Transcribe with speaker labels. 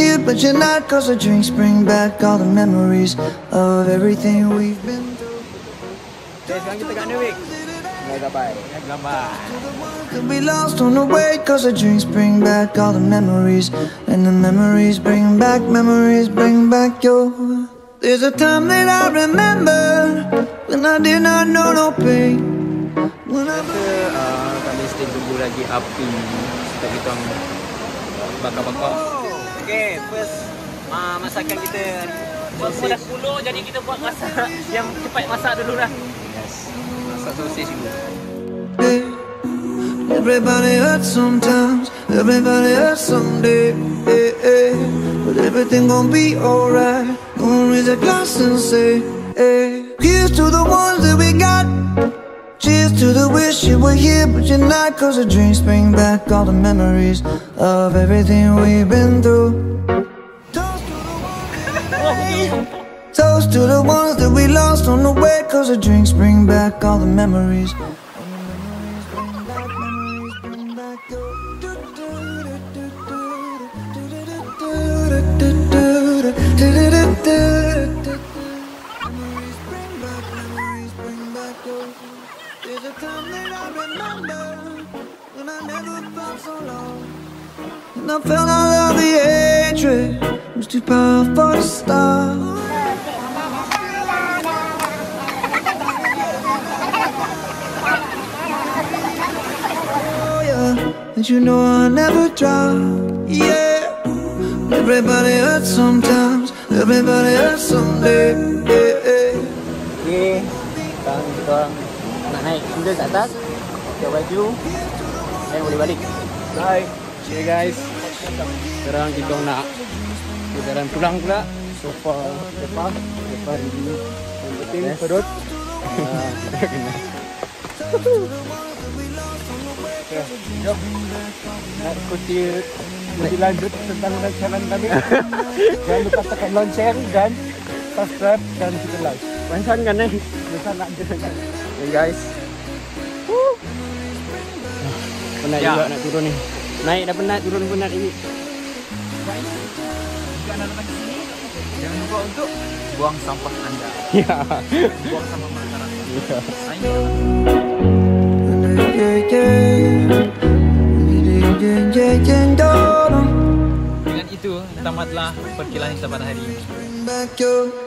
Speaker 1: here but you're not, cause the drinks bring back all the memories of everything we've been through.
Speaker 2: Sekarang kita kat Nevik. Gambar.
Speaker 1: Could be lost on the way, cause the drinks bring back all the memories, and the memories bring back your. There's a time that I remember when I did not know no pain.
Speaker 2: Kami still tunggu lagi api untuk kita bakar-bakar. Okay, first masakan kita. Semua dah 10, jadi kita buat masak yang cepat masak dulu lah. Yes, masak sosis dulu.
Speaker 1: Everybody hurts sometimes, everybody hurts someday, but everything gon' be alright. Gonna raise a glass and say, here's to the ones that we got. Cheers to the wish you were here but you're not, cause the drinks bring back all the memories of everything we've been through. Toast to the ones that we lost on the way, cause the drinks bring back all the memories. There's a time that I remember when I never felt so low, and I felt all of the hatred was too powerful to stop. Oh yeah, and you know I'll never drop. Yeah, everybody hurts sometimes, everybody hurts someday.
Speaker 2: Okay, sekarang kita nak naik kuda kat atas, pakai baju dan boleh balik. Bye. Okay guys, sekarang kita nak berjalan pulang pula. So far depan ini yang penting perut. Kita kena. Okay, jom nak ikuti lebih lanjut tentang rancangan kami. Jangan lupa tekan lonceng dan subscribe dan kita like. Pansan kan ni? Pansan nak je kan. Okay guys. Penat juga nak turun ni. Naik dah penat, turun penat ini. Guys, jika anda datang ke sini, jangan lupa untuk buang sampah anda. Ya. Buang sampah masyarakat. Ya. Dengan itu tamatlah perkilahan kita pada hari ini.